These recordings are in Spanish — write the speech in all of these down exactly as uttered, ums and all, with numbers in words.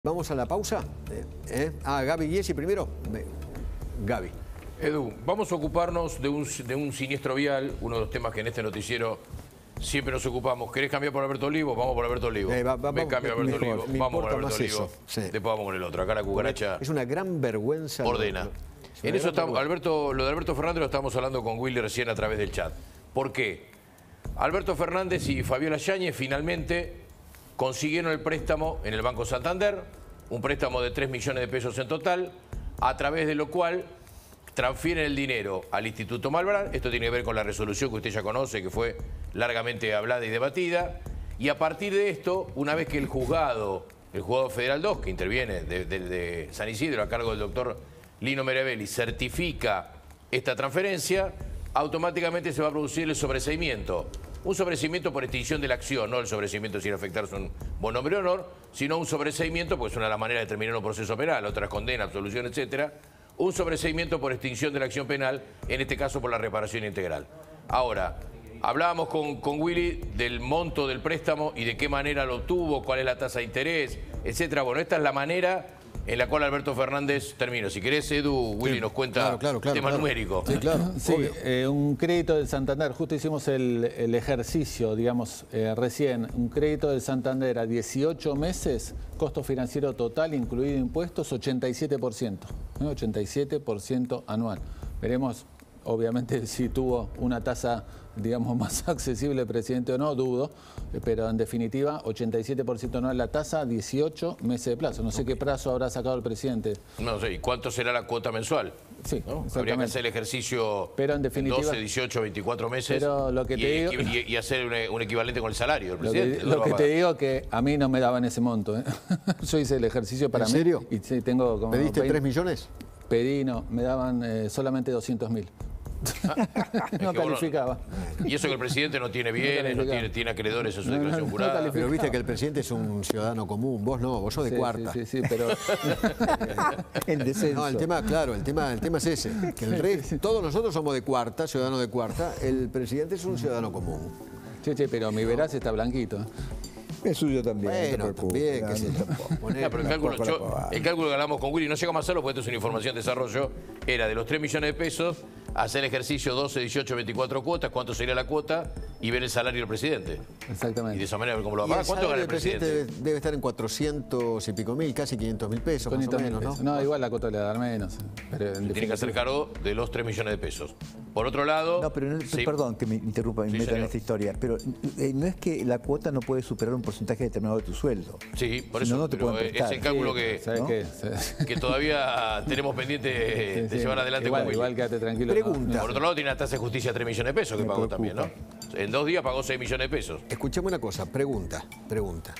Vamos a la pausa. Eh, eh. Ah, Gaby Giesi primero. Me... Gaby. Edu, vamos a ocuparnos de un, de un siniestro vial, uno de los temas que en este noticiero siempre nos ocupamos. ¿Querés cambiar por Alberto Olivo? Vamos por Alberto Olivo. Eh, va, va, Me cambio Alberto mejor, Olivo. Vamos por Alberto Olivo. Sí. Después vamos con el otro. Acá la cucaracha. Es una gran vergüenza. Ordena. Lo, en eso estamos, Alberto, lo de Alberto Fernández lo estábamos hablando con Willy recién a través del chat. ¿Por qué? Alberto Fernández y Fabiola Yáñez finalmente consiguieron el préstamo en el Banco Santander, un préstamo de tres millones de pesos en total, a través de lo cual transfieren el dinero al Instituto Malbrán. Esto tiene que ver con la resolución que usted ya conoce, que fue largamente hablada y debatida. Y a partir de esto, una vez que el juzgado, el juzgado federal dos, que interviene de, de, de San Isidro a cargo del doctor Lino Merevelli, certifica esta transferencia, automáticamente se va a producir el sobreseimiento. Un sobreseimiento por extinción de la acción, no el sobreseimiento sin afectarse un buen nombre o honor, sino un sobreseimiento, porque es una de las maneras de terminar un proceso penal, otras condena, absolución, etcétera. Un sobreseimiento por extinción de la acción penal, en este caso por la reparación integral. Ahora, hablábamos con, con Willy del monto del préstamo y de qué manera lo obtuvo, cuál es la tasa de interés, etcétera. Bueno, esta es la manera en la cual Alberto Fernández terminó. Si querés, Edu, Willy sí, nos cuenta claro, claro, claro, tema claro. numérico. Sí, claro. Sí, eh, un crédito del Santander, justo hicimos el, el ejercicio, digamos, eh, recién, un crédito del Santander a dieciocho meses, costo financiero total, incluido impuestos, ochenta y siete por ciento. ¿eh? ochenta y siete por ciento anual. Veremos, obviamente, si tuvo una tasa, digamos, más accesible el presidente o no, dudo, pero en definitiva, ochenta y siete por ciento anual la tasa, dieciocho meses de plazo. No sé okay. qué plazo habrá sacado el presidente. No sé, ¿y cuánto será la cuota mensual? Sí, ¿no? Habría que hacer el ejercicio pero en definitiva, doce, dieciocho, veinticuatro meses pero lo que te y, digo, y, y hacer un, un equivalente con el salario del presidente. Lo que, lo que te digo que a mí no me daban ese monto. ¿eh? Yo hice el ejercicio para mí. ¿En serio? Y sí, tengo como ¿Pediste tres millones? Pedí, no, me daban eh, solamente doscientos mil. Ah, no calificaba. Bueno, y eso que el presidente no tiene bienes, no, no tiene, tiene acreedores en su declaración no, jurada. No pero viste que el presidente es un ciudadano común, vos no, vos sos de sí, cuarta. Sí, sí, sí, pero... el descenso. No, el tema, claro, el tema, el tema es ese. Que el rey, todos nosotros somos de cuarta, ciudadanos de cuarta, el presidente es un ciudadano común. Sí, sí, pero mi veraz está blanquito. Es suyo también. Bueno, no también, que se poner, no, pero el, cálculo, yo, el cálculo que hablamos con Willy, no llegamos a hacerlo porque esto es una información de desarrollo, era de los tres millones de pesos, hacer ejercicio doce, dieciocho, veinticuatro cuotas, cuánto sería la cuota y ver el salario del presidente. Exactamente. Y de esa manera ver cómo lo va a pagar. ¿Cuánto gana el presidente? presidente debe, debe estar en cuatrocientos y pico mil, casi quinientos mil pesos, más o menos, ¿no? No, igual la cuota le va a dar menos. Pero tiene que hacer cargo de los tres millones de pesos. Por otro lado... No, pero no, sí. perdón que me interrumpa, me sí, meta en esta historia, pero eh, no es que la cuota no puede superar un porcentaje determinado de tu sueldo. Sí, por si eso, no, no te pero es el cálculo sí, que, ¿no? que, que todavía tenemos pendiente de sí, sí. llevar adelante igual, con Willy. Igual, quédate tranquilo. Pregunta. No. Por otro lado, tiene una tasa de justicia de tres millones de pesos que me pagó preocupa. también, ¿no? En dos días pagó seis millones de pesos. Escuchame una cosa, pregunta, pregunta.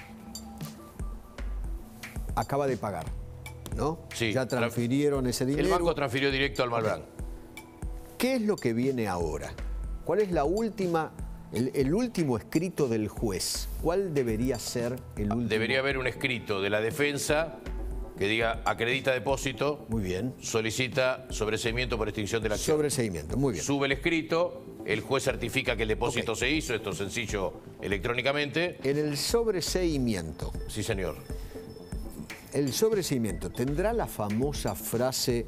Acaba de pagar, ¿no? Sí. Ya transfirieron ese dinero. El banco transfirió directo al Malbrán. ¿Qué es lo que viene ahora? ¿Cuál es la última, el, el último escrito del juez? ¿Cuál debería ser el último? Debería haber un escrito de la defensa que diga acredita depósito. Muy bien. Solicita sobreseimiento por extinción de la acción. Sobreseimiento, muy bien. Sube el escrito, el juez certifica que el depósito okay. se hizo, esto es sencillo electrónicamente. En el sobreseimiento. Sí, señor. El sobreseimiento tendrá la famosa frase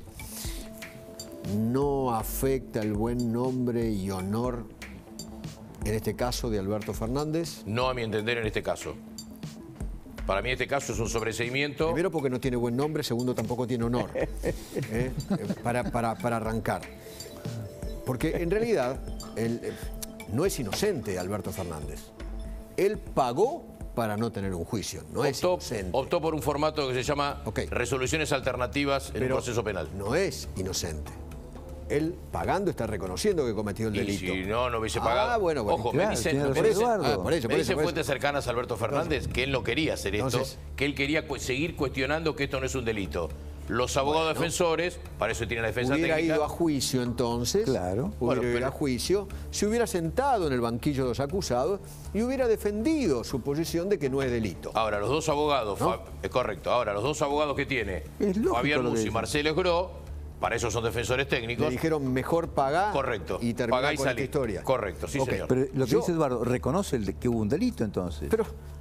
no afecta el buen nombre y honor, en este caso de Alberto Fernández. No a mi entender en este caso. Para mí este caso es un sobreseimiento. Primero porque no tiene buen nombre, segundo tampoco tiene honor. ¿eh? para, para, para arrancar. Porque en realidad él, no es inocente Alberto Fernández. Él pagó para no tener un juicio, no optó, es inocente. Optó por un formato que se llama okay. resoluciones alternativas en Pero un proceso penal. No es inocente. Él pagando está reconociendo que cometió el delito. Y si no, no hubiese pagado. Ah, bueno, bueno. Ojo, claro, me dicen, por me eso, dicen, ah, por eso, me por dicen eso, fuentes cercanas a Alberto Fernández que él no quería hacer esto, entonces, que él quería cu seguir cuestionando que esto no es un delito. Los abogados bueno, defensores, para eso tiene la defensa hubiera técnica. ido a juicio entonces, claro. hubiera bueno, ido pero... a juicio, se hubiera sentado en el banquillo de los acusados y hubiera defendido su posición de que no es delito. Ahora, los dos abogados, ¿no? Es correcto, ahora los dos abogados que tiene, Fabián Musi y Marcelo Esgro, para eso son defensores técnicos. Le dijeron mejor pagar correcto. y terminar Pagá y con salir. esta historia. Correcto, sí, okay. señor. Pero lo que Yo... dice Eduardo, reconoce el, que hubo un delito entonces. Pero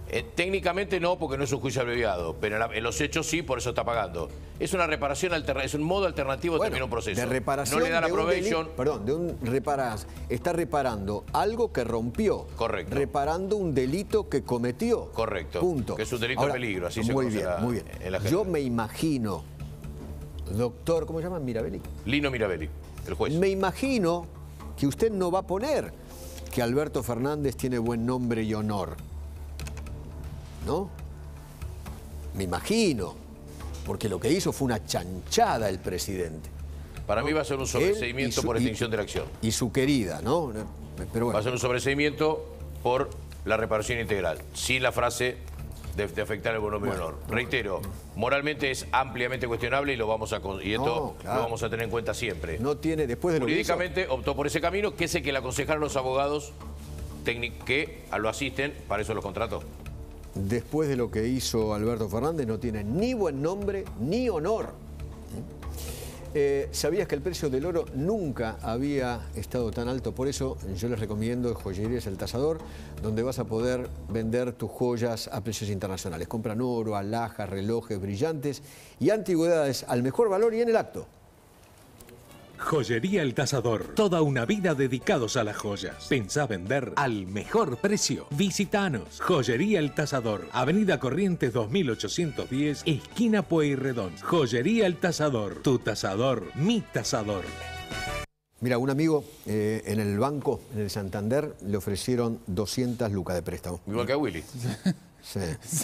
Eh, técnicamente no, porque no es un juicio abreviado, pero en, la, en los hechos sí, por eso está pagando. Es una reparación alternativa, es un modo alternativo de Bueno, terminar un proceso. De reparación no le da la de un probation. delito, perdón, de un reparas, está reparando algo que rompió. Correcto. Reparando un delito que cometió. Correcto. Punto. Que es un delito Ahora, de peligro, así se muy conoce bien, la- muy bien. en la Yo jerga. me imagino, doctor, ¿cómo se llama? Mirabelli. Lino Mirabelli, el juez. Me imagino que usted no va a poner que Alberto Fernández tiene buen nombre y honor. ¿No? Me imagino. Porque lo que hizo fue una chanchada el presidente. Para mí va a ser un Él sobreseimiento y su- por y- extinción de la acción. Y su querida, ¿no? Pero Va a bueno. ser un sobreseimiento por la reparación integral, sin la frase de, de afectar el buen nombre y honor. Reitero, moralmente es ampliamente cuestionable y lo vamos a con- y esto No, claro. lo vamos a tener en cuenta siempre. No tiene, después de lo que hizo, Jurídicamente optó por ese camino, que es el que le aconsejaron los abogados técnic- que lo asisten, para eso los contrató. después de lo que hizo Alberto Fernández, no tiene ni buen nombre ni honor. Eh, ¿Sabías que el precio del oro nunca había estado tan alto? Por eso yo les recomiendo Joyerías El Tasador, donde vas a poder vender tus joyas a precios internacionales. Compran oro, alhajas, relojes, brillantes y antigüedades al mejor valor y en el acto. Joyería El Tasador. Toda una vida dedicados a las joyas. Pensá vender al mejor precio. Visitanos. Joyería El Tasador. Avenida Corrientes dos mil ochocientos diez, esquina Pueyrredón. Joyería El Tasador. Tu tasador, mi tasador. Mira, un amigo eh, en el banco, en el Santander, le ofrecieron doscientas lucas de préstamo. Igual que a Willy. Sí.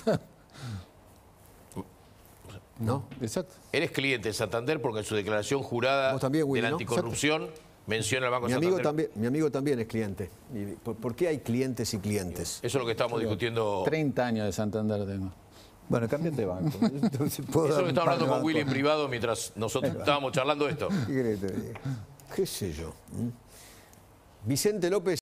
¿No? Exacto. Eres cliente de Santander porque en su declaración jurada Vos también, Willy, de la ¿no? anticorrupción menciona el Banco Mi de amigo, Santander. también, mi amigo también es cliente. Y ¿Por, por qué hay clientes y clientes? Eso es lo que estamos discutiendo. treinta años de Santander tengo. Bueno, cámbiate de banco. Entonces, ¿puedo Eso es dar lo que un estaba par hablando de con Willy en bancos? privado mientras nosotros estábamos charlando esto. ¿Qué querés que te diga? ¿Qué sé yo? ¿Mm? Vicente López